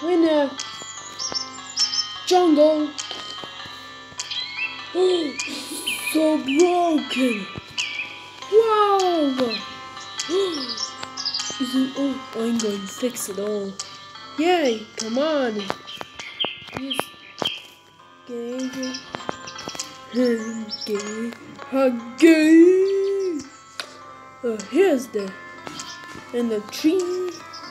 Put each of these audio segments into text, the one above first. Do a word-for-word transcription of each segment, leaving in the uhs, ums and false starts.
in a jungle. Oh, so broken. Wow. Isn't, oh, I'm going to fix it all. Yay, come on. Yes. Okay. Okay. Okay. Uh, here's the and the tree.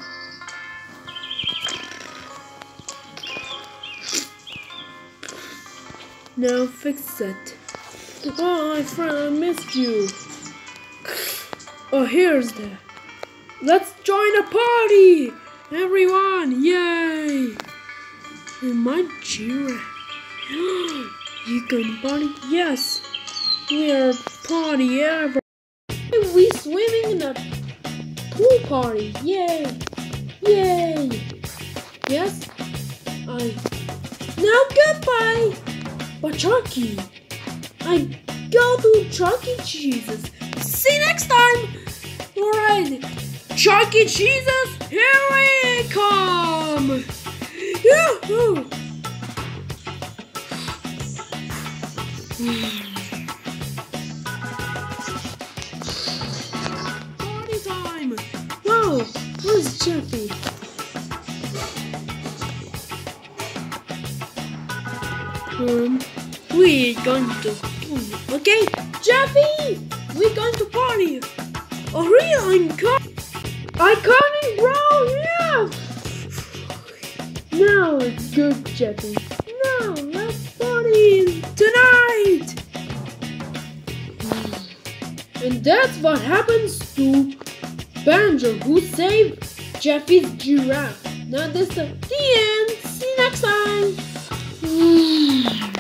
Now fix it. Oh, my friend, I missed you. Oh, here's the. Let's join a party, everyone! Yay! And my giraffe. You can party? Yes. We are party ever. We swimming in a pool party. Yay! Yay! Yes. I. Now goodbye. But Chucky, I go to Chuck E. Cheese's. See you next time. Alright, Chuck E. Cheese's, here we come. Yoo-hoo. Party time. Wow, where's Jeffy? Um, we're going to, okay, Jeffy, we're going to party. Oh, really? I'm coming. I'm coming, bro. Yeah. Now it's good, Jeffy. Now let's party tonight. And that's what happens to Banjo, who saved Jeffy's giraffe. Now this is the end. See you next time.